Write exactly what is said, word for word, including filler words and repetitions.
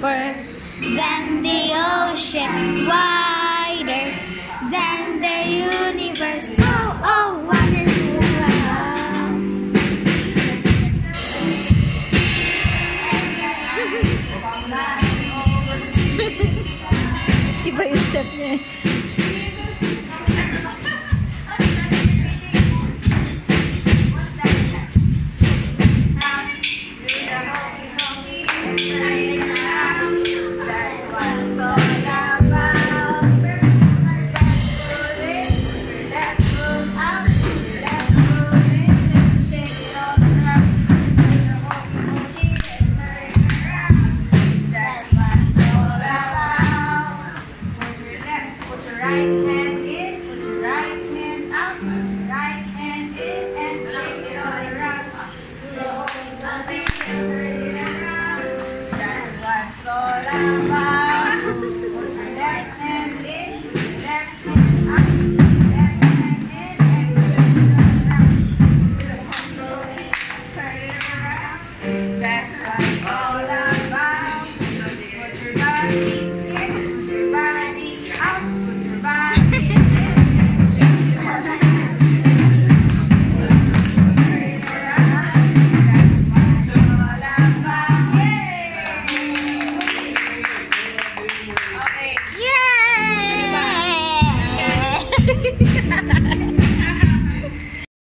deeper than the ocean, wider than the universe. Oh, oh, wonderful world. Iba yung step niya. Right hand in, put your right hand out, put your right hand in, and shake it all around. Do the whole thing and turn it around. That's what it's all about.